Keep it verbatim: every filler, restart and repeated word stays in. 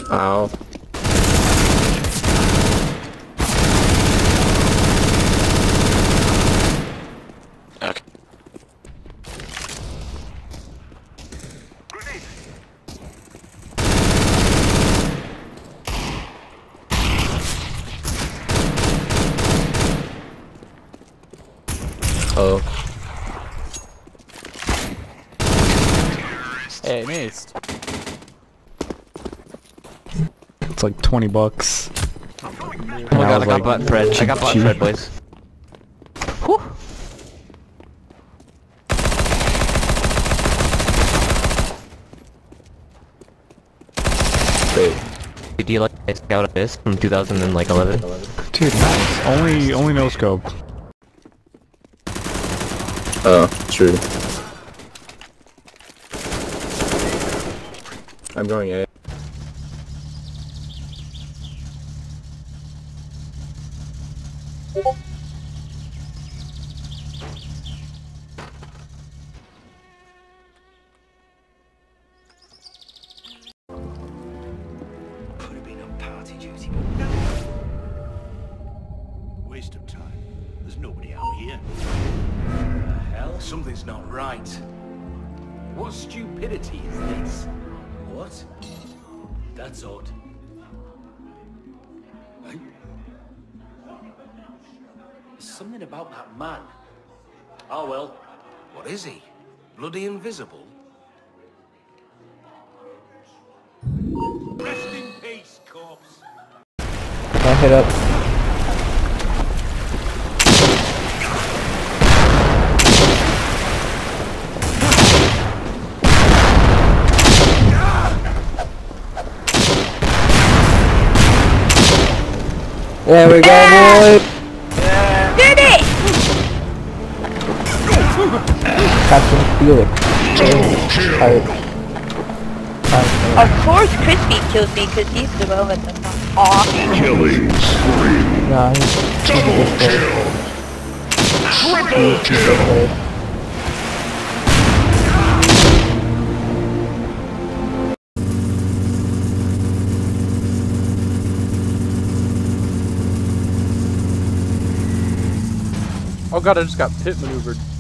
Ow. Okay. Oh. Hey, missed. It's like twenty bucks. Oh my god, I got like, button Fred. I got button Fred, boys. Whew. Wait. Do you like Scout Abyss from two thousand eleven? Dude, nice. Only, only no scope. Oh, true. I'm going A. Could have been on party duty. Waste of time. There's nobody out here. The hell? Something's not right. What stupidity is this? What? That's odd. Hey? There's something about that man. Oh well. What is he? Bloody invisible? Rest in peace, corpse. I'll hit up. There we go, boy! Did it! Captain Felix. Alright. Of course Crispy killed me because he's the one with the awesome. Killing spree. Nah, he's Double kill. Triple kill. Oh god, I just got pit maneuvered.